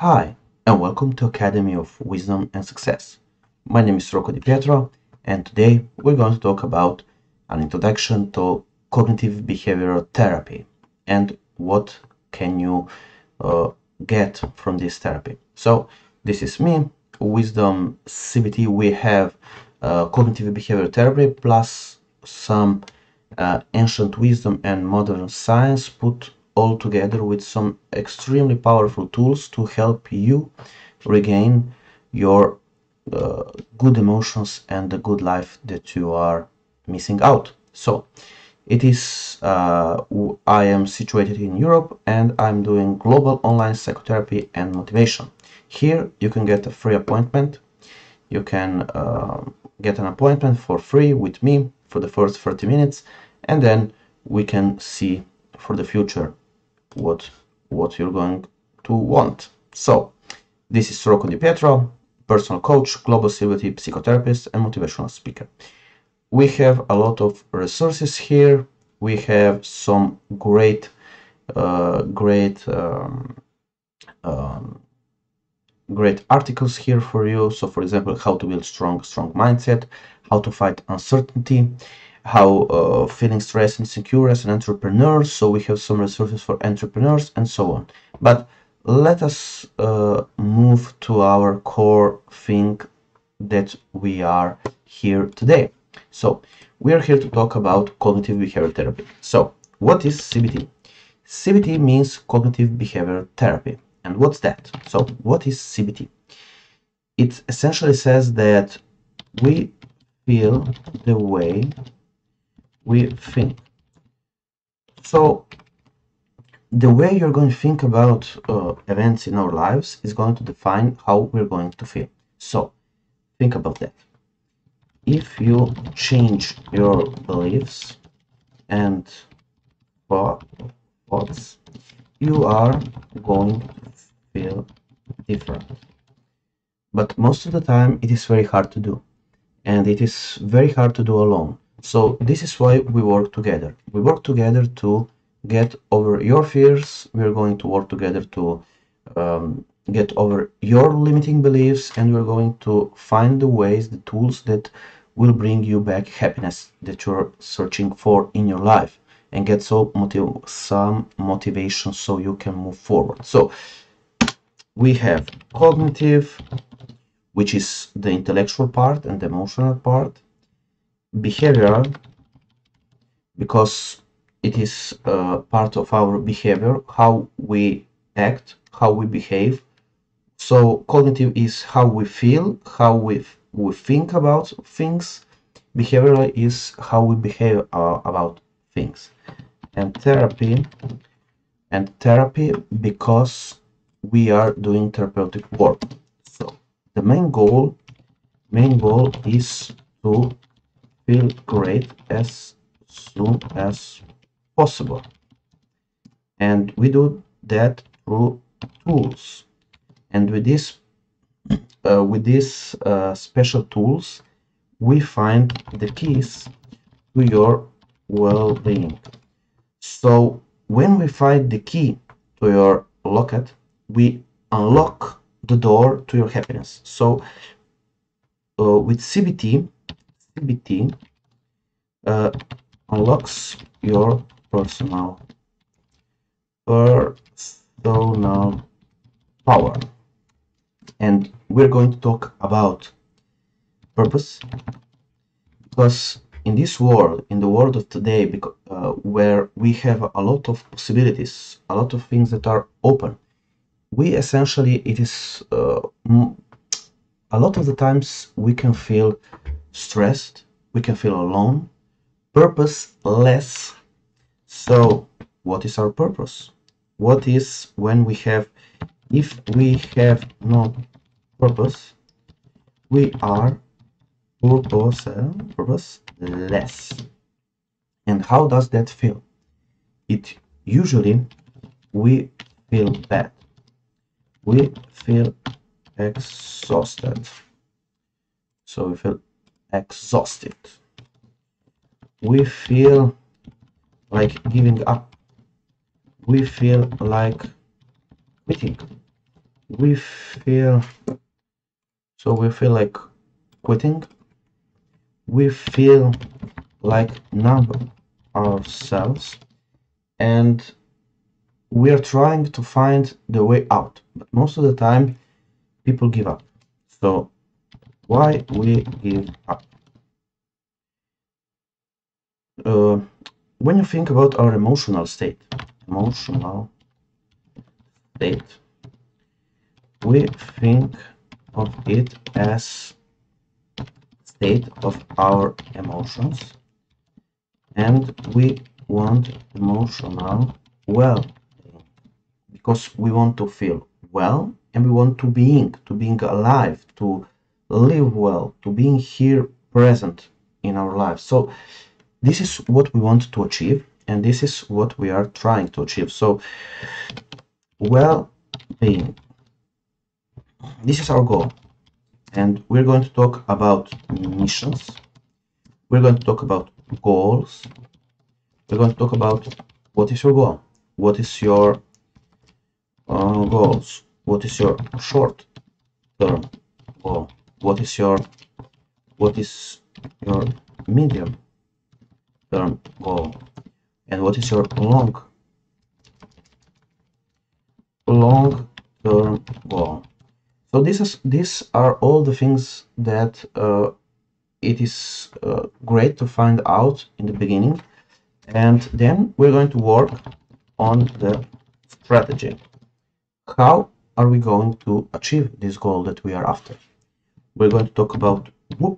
Hi, and welcome to Academy of Wisdom and Success. My name is Rocco Di Pietro, and today we're going to talk about an introduction to cognitive behavioral therapy and what can you uh, get from this therapy. So, this is me, Wisdom CBT. We have cognitive behavioral therapy plus some ancient wisdom and modern science put all together with some extremely powerful tools to help you regain your good emotions and the good life that you are missing out. So it is I am situated in Europe and I'm doing global online psychotherapy and motivation. Here you can get a free appointment. You can get an appointment for free with me for the first 30 minutes, and then we can see for the future what you're going to want. So this is Rocco Di Pietro, personal coach, global celebrity psychotherapist, and motivational speaker. We have a lot of resources here. We have some great great articles here for you. So for example, how to build strong mindset, how to fight uncertainty, how feeling stress and insecure as an entrepreneur. So we have some resources for entrepreneurs and so on. But let us move to our core thing that we are here today. So we are here to talk about cognitive behavioral therapy. So what is CBT? CBT means cognitive behavioral therapy. And what's that? So what is CBT? It essentially says that we feel the way we think. So the way you're going to think about events in our lives is going to define how we're going to feel. So think about that. If you change your beliefs and thoughts, you are going to feel different. But most of the time it is very hard to do, and it is very hard to do alone. So this is why we work together. We work together to get over your fears. We're going to work together to get over your limiting beliefs, and we're going to find the ways, the tools that will bring you back happiness that you're searching for in your life, and get some motivation so you can move forward. So we have cognitive, which is the intellectual part and the emotional part, behavioral, because it is part of our behavior, how we act, how we behave. So cognitive is how we feel, how we think about things. Behavioral is how we behave about things. And therapy because we are doing therapeutic work. So the main goal is to feel great as soon as possible, and we do that through tools. And with these special tools, we find the keys to your well-being. So when we find the key to your locket, we unlock the door to your happiness. So with CBT unlocks your personal power. And we're going to talk about purpose, because in this world, in the world of today, where we have a lot of possibilities, a lot of things that are open, we essentially, it is a lot of the times we can feel stressed, we can feel alone, purposeless. So what is our purpose? What is when we have, if we have no purpose, we are purposeless. And how does that feel? It usually, we feel bad. We feel exhausted. So we feel exhausted. We feel like giving up. We feel like quitting. we feel like quitting, we feel like numb ourselves, and we are trying to find the way out, but most of the time people give up. So why we give up? When you think about our emotional state, we think of it as state of our emotions, and we want emotional well-being because we want to feel well, and we want to being alive, to live well, to being here present in our lives. So this is what we want to achieve, and this is what we are trying to achieve. So well-being, this is our goal, and we're going to talk about missions, we're going to talk about goals, we're going to talk about what is your goal, what is your goals, what is your short term goal, what is your medium term goal, and what is your long term goal. So these are all the things that it is great to find out in the beginning, and then we're going to work on the strategy. How are we going to achieve this goal that we are after? We're going to talk about WOOP.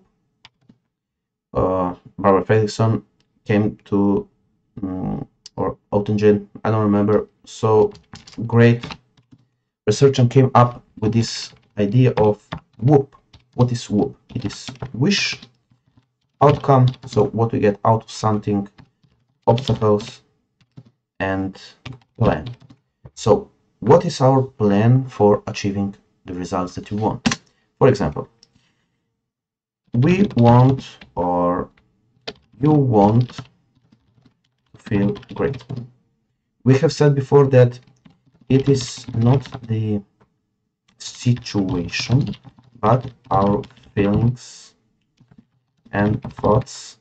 Barbara Fredrickson came to, or Oettingen, I don't remember, so great research, and came up with this idea of WOOP. What is WOOP? It is wish, outcome, so what we get out of something, obstacles, and plan. So what is our plan for achieving the results that you want? For example, we want, or you want, to feel great. We have said before that it is not the situation, but our feelings and thoughts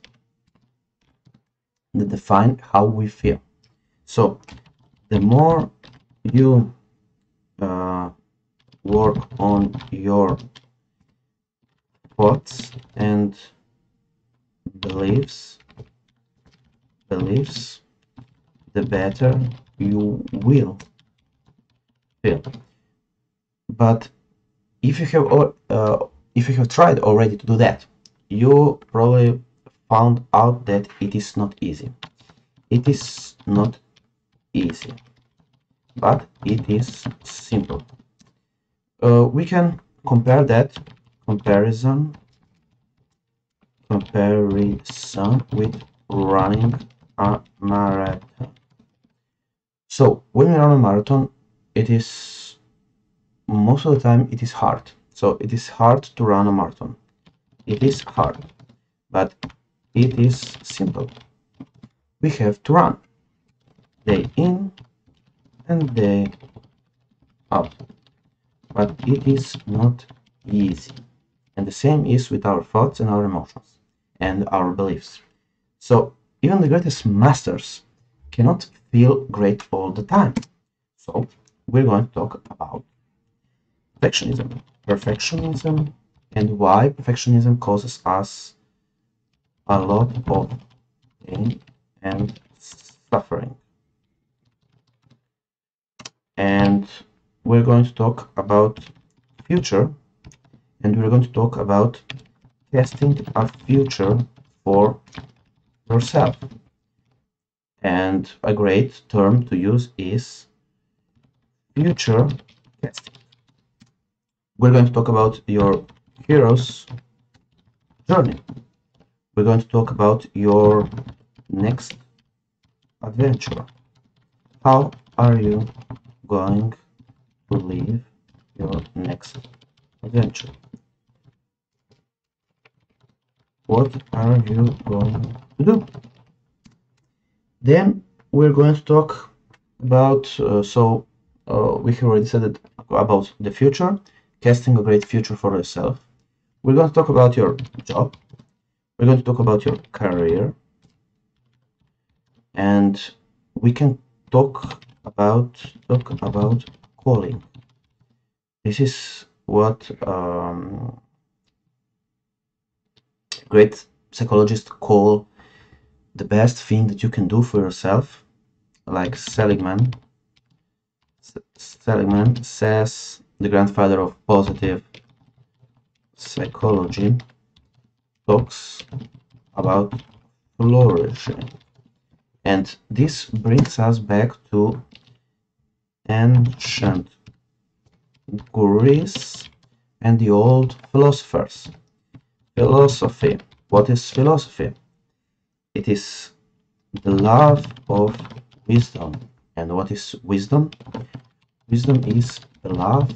that define how we feel. So the more you work on your thoughts and beliefs, the better you will feel. But if you have tried already to do that, you probably found out that it is not easy. It is not easy, but it is simple. We can compare that comparison with running a marathon. So when we run a marathon, it is most of the time it is hard. So it is hard to run a marathon. It is hard, but it is simple. We have to run day in and day out, but it is not easy. And the same is with our thoughts and our emotions and our beliefs. So even the greatest masters cannot feel great all the time. So we're going to talk about perfectionism, and why perfectionism causes us a lot of pain and suffering. And we're going to talk about future, and we're going to talk about testing a future for yourself. And a great term to use is future testing. We're going to talk about your hero's journey. We're going to talk about your next adventure. How are you going to live your next adventure? What are you going to do? Then we're going to talk about, we have already said that about the future, casting a great future for yourself. We're going to talk about your job. We're going to talk about your career. And we can talk about calling. This is what great psychologists call the best thing that you can do for yourself. Like Seligman says, the grandfather of positive psychology, talks about flourishing. And this brings us back to ancient Greece and the old philosophers. Philosophy. What is philosophy? It is the love of wisdom. And what is wisdom? Wisdom is the love.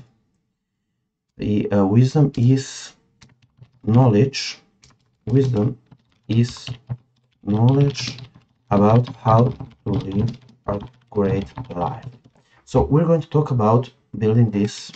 Wisdom is knowledge. Wisdom is knowledge about how to live a great life. So we're going to talk about building this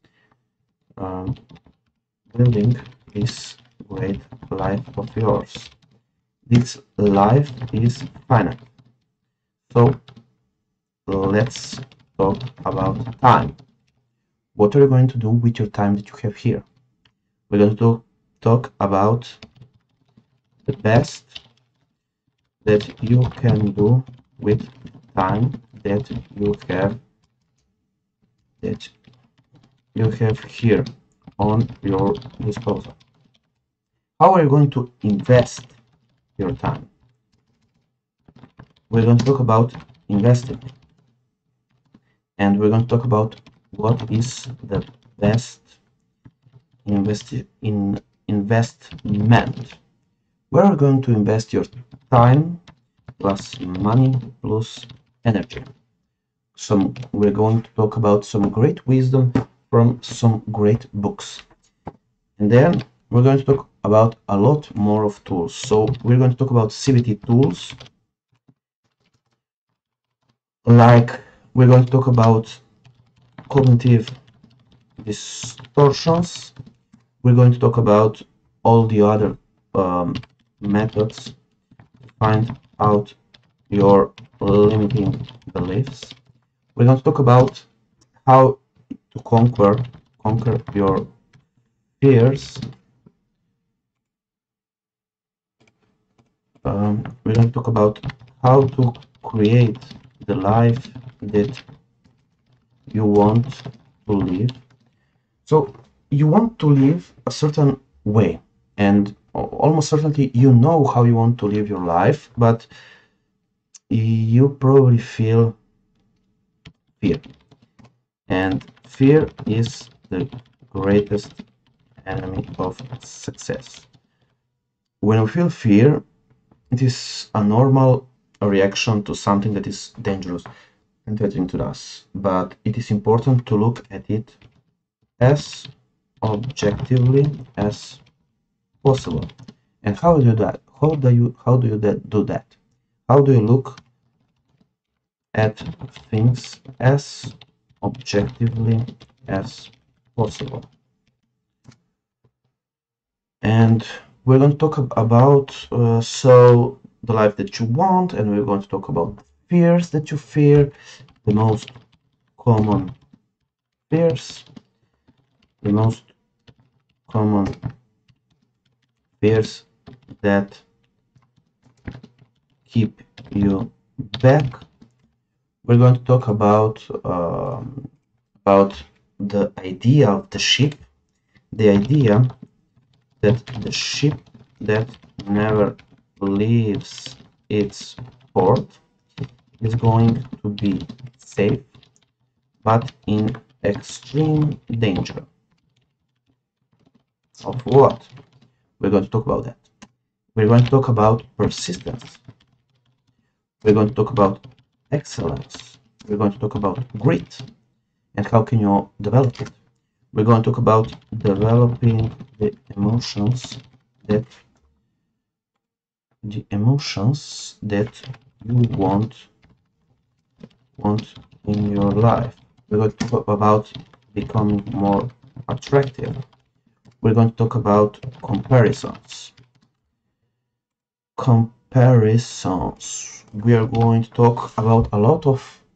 great life of yours. This life is finite. So let's talk about time. What are you going to do with your time that you have here? We're going to talk about the best that you can do with time that you have here on your disposal. How are you going to invest your time? We're going to talk about investing, and we're going to talk about what is the best investment. Where are you going to invest your time plus money plus energy? We're going to talk about some great wisdom from some great books, and then we're going to talk about a lot more of tools. So we're going to talk about CBT tools, like we're going to talk about cognitive distortions. We're going to talk about all the other methods to find out your limiting beliefs. We're going to talk about how to conquer your fears. We're going to talk about how to create the life that you want to live. So you want to live a certain way, and almost certainly you know how you want to live your life, but you probably feel fear. And fear is the greatest enemy of success. When we feel fear, it is a normal reaction to something that is dangerous and threatening to us, but it is important to look at it as objectively as possible. And how do you do that? How do you do that? How do you look at things as objectively as possible? And we're going to talk about so the life that you want, and we're going to talk about fears that you fear, the most common fears, the most common fears that keep you back. We're going to talk about the idea of the ship, the idea that the ship that never leaves its port is going to be safe, but in extreme danger. Of what? We're going to talk about that. We're going to talk about persistence. We're going to talk about excellence. We're going to talk about grit and how can you develop it. We're going to talk about developing the emotions that you want in your life. We're going to talk about becoming more attractive. We're going to talk about comparisons. We are going to talk about a lot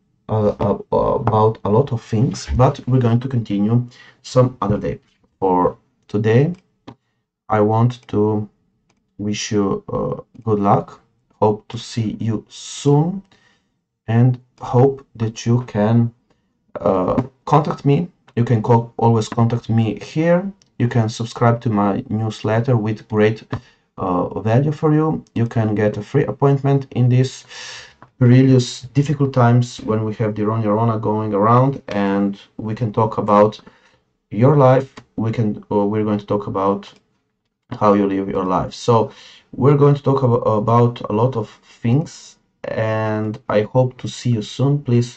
of things, but we're going to continue some other day. For today, I want to wish you good luck. Hope to see you soon, and hope that you can contact me. You can always contact me here. You can subscribe to my newsletter with great value for you. You can get a free appointment in these perilous, difficult times when we have the Rona going around, and we can talk about your life. We're going to talk about how you live your life. So we're going to talk about a lot of things, and I hope to see you soon. Please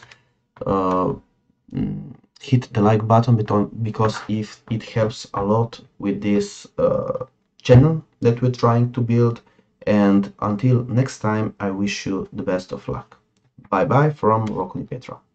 hit the like button because if it helps a lot with this channel that we're trying to build. And until next time, I wish you the best of luck. Bye bye from Rocco Di Pietro.